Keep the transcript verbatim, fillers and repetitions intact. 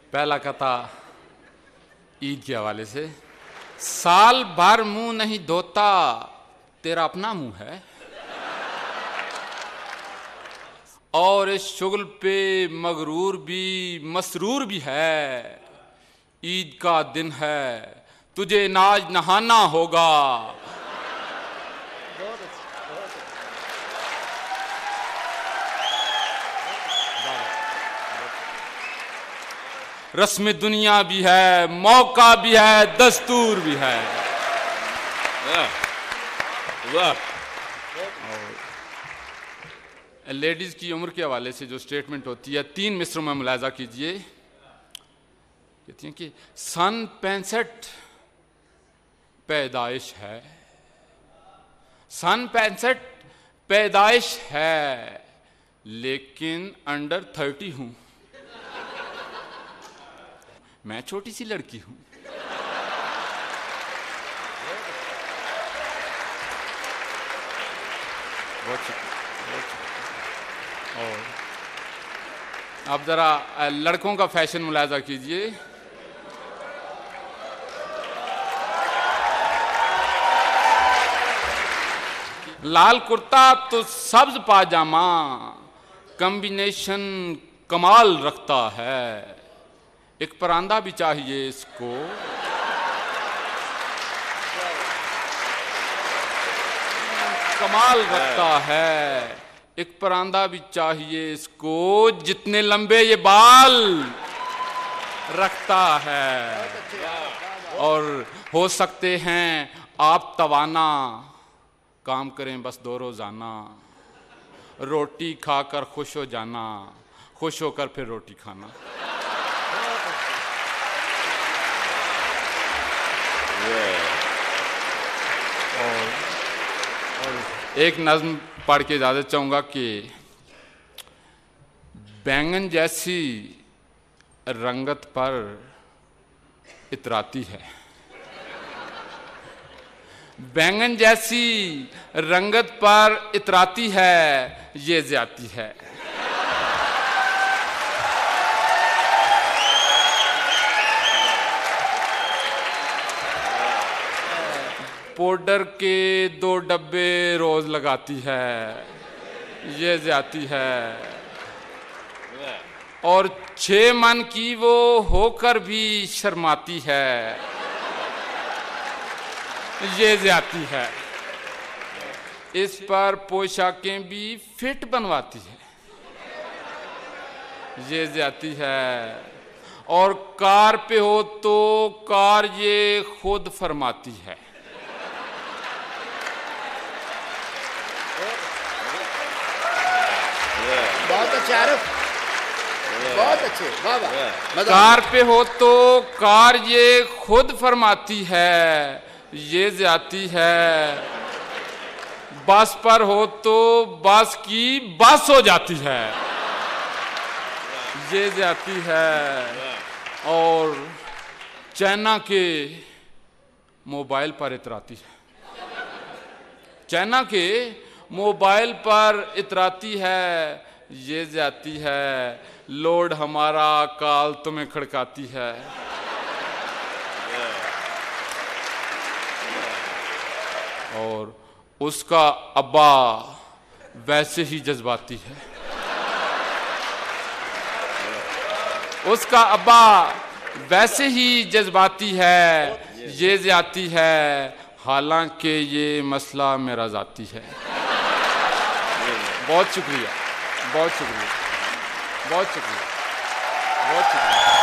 पहला कथा ईद के हवाले से। साल भर मुंह नहीं धोता, तेरा अपना मुंह है, और इस शुगल पे मगरूर भी मसरूर भी है। ईद का दिन है, तुझे नाज नहाना होगा। रस्म दुनिया भी है, मौका भी है, दस्तूर भी है। वाह। लेडीज की उम्र के हवाले से जो स्टेटमेंट होती है, तीन मिसरों में मुलाजा कीजिए। कहती हैं कि सन पैंसठ पैदाइश है, सन पैंसठ पैदाइश है, लेकिन अंडर थर्टी हूं, मैं छोटी सी लड़की हूं। बहुत शुक्रिया। और अब जरा लड़कों का फैशन मुलाजा कीजिए। लाल कुर्ता तो सब्ज पाजामा, कॉम्बिनेशन कमाल रखता है। एक परांदा भी चाहिए इसको, कमाल रखता है। एक परांदा भी चाहिए इसको, जितने लंबे ये बाल रखता है। और हो सकते हैं आप तवाना, काम करें बस दो रोजाना, रोटी खाकर खुश हो जाना, खुश होकर फिर रोटी खाना। और, और एक नज्म पढ़ के इजाजत चाहूंगा कि बैंगन जैसी रंगत पर इतराती है, बैंगन जैसी रंगत पर इतराती है, ये ज्यादती है। पाउडर के दो डब्बे रोज लगाती है, ये ज्यादती है। और छह मन की वो होकर भी शर्माती है, ये ज्यादती है। इस पर पोशाकें भी फिट बनवाती है, ये ज्यादती है। और कार पे हो तो कार ये खुद फरमाती है। बहुत अच्छे आरिफ, बहुत अच्छे, वाह वाह। कार पे हो तो कार ये खुद फरमाती है, ये ज्यादती है। बस पर हो तो बस की बस हो जाती है, ये ज्यादती है। और चाइना के मोबाइल पर इतराती है, चाइना के मोबाइल पर इतराती है, ये ज्यादती है। लोड हमारा काल तुम्हें खड़काती है। और उसका अब्बा वैसे ही जज्बाती है, उसका अब्बा वैसे ही जज्बाती है, ये ज्यादती है। हालांकि ये मसला मेरा जाती है। बहुत शुक्रिया, बहुत शुक्रिया, बहुत शुक्रिया, बहुत शुक्रिया।